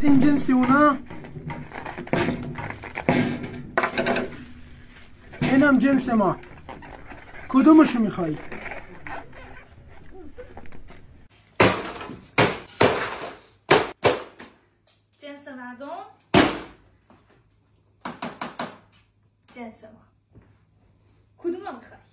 از این جنس اونا، اینم جنس ما. کدومشو میخوایی؟ جنس مردم، جنس ما. کدوم رو میخوای؟